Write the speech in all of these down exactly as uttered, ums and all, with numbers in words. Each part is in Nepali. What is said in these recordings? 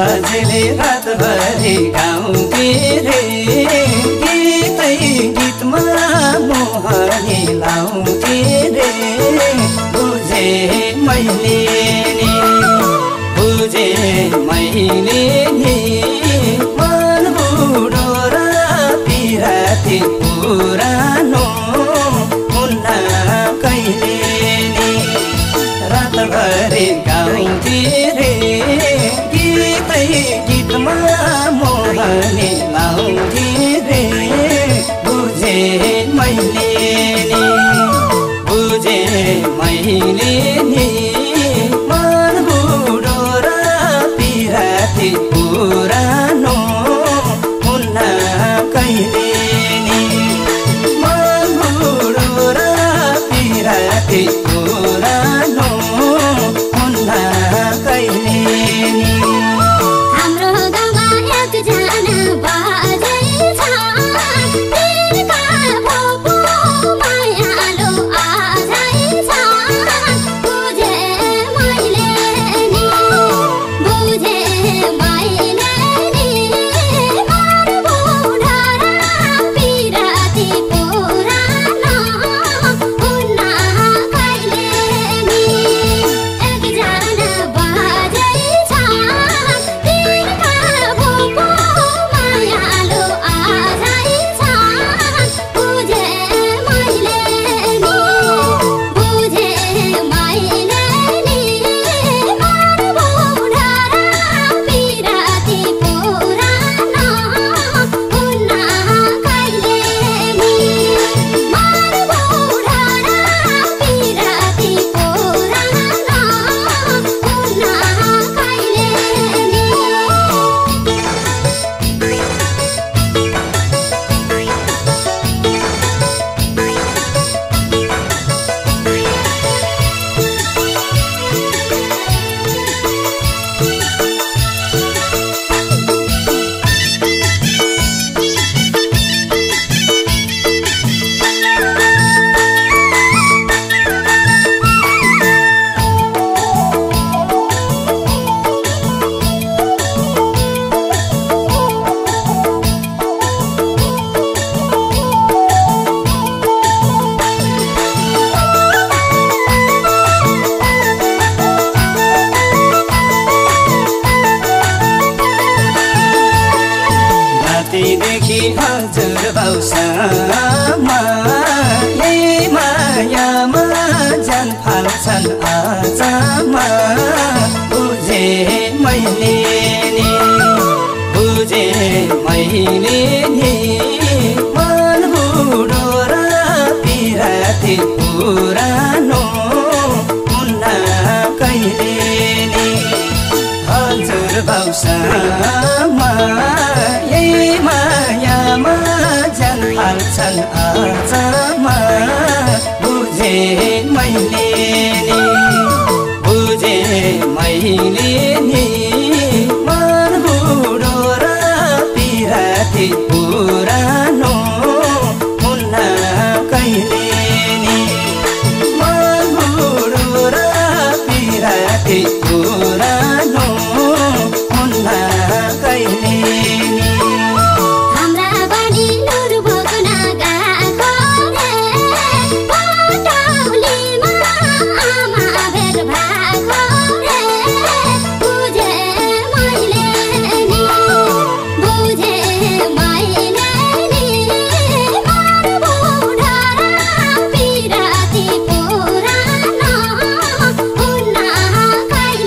बाजेले रातभरि गाउँथे रे गीतै गीतमा मोहनी लाउँथे रे बुझे मैले नि बुझे मैले नि मन बुढो र पिराती पुरानो हुन्न कहिले नि रातभरि गाउँथे रे गीतै गीतमा मोहनी लाउँथे रे बुझे मैले नि बुझे मैले नि मन बुढो र पिराती पुरानो हुन्न कहिले नि मन बुढो र पिराती पुरानो हुन्न कहिले नि हाम्रो गाउँमा एकजना बाजे छ तिनका भोपो मायालो आजै छ बुझे मैले नि बुझे मैले नि मन बुढा र पिराती पुरानो हुन्न कहिले नि एकजना बाजे छ तिनका भोपो मायालो आजै छ बुझे मैले नि बुझे मैले नि मन बुढा र पिराती पुरानो हुन्न कहिले नि मन बुढा र पिराती पुरानो हुन्न कहिले नि रातिदेखि हजुर बाउसामा यही मायामा जान फाल्छन् आजमा बुझे मैले नि बुझे मैले नि मन बुढो र पिराती पुरानो हुन्न कहिले नि हजुर बाउसामा यही मायामा जान फाल्छन् आजमा बुझे मैले नि बुझे मैले नि मन बुढो र पिराती पुरानो हुन्न कहिले नि मन बुढो र पिराती पुरानो हुन्न कहिले नि हाम्रा बानी नुर भोग्न गएको रे पटौलीमा आमा भेट भएको रे बुझे मैले नि बुझे मैले नि मन बुढा र पिराती पुरानो हुन्न कहिले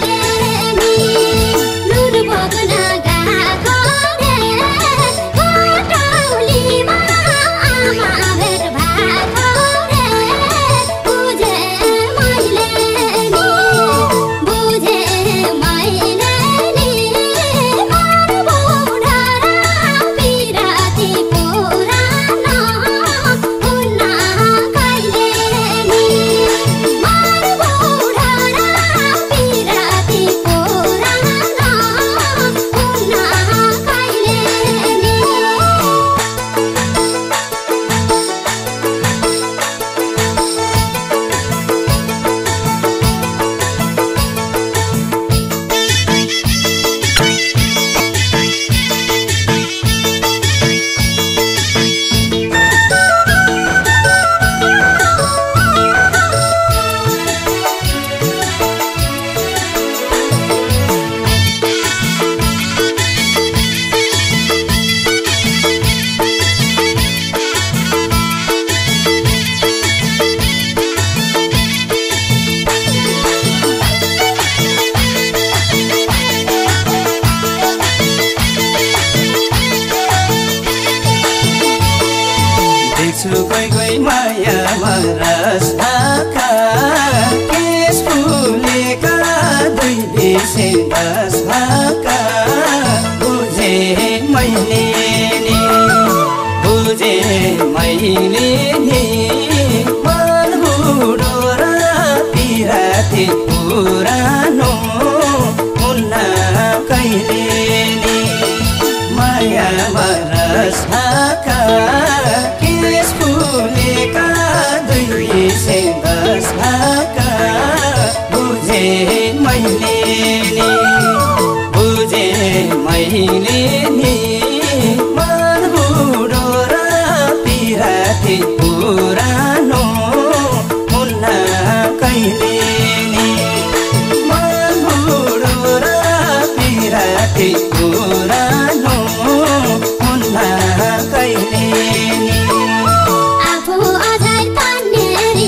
बस भाका बुझे मैले नि बुझे मैले नि मन बुढो र पिराती पुरानो हुन्न कहिले नि माया बरस भाका केस फुलेका दुई से दस भाका बुझे मैले नि बुझे मैले नि मन बुढो र पिराती पुरानो हुन्न कहिले नि मन बुढो र पिराती पुरानो हुन्न कहिले नि आफू अझै तन्नेरी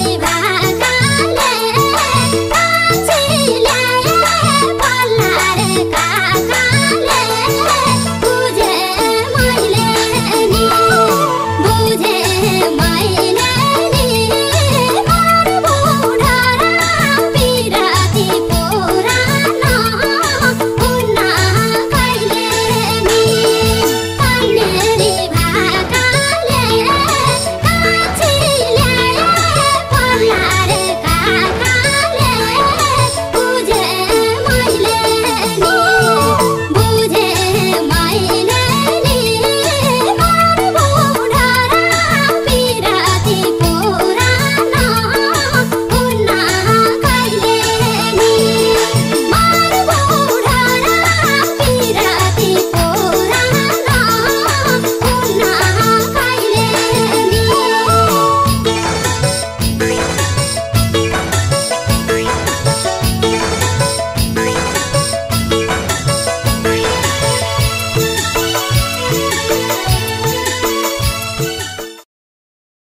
भाकाले कान्छी ल्याए पल्ला रे काका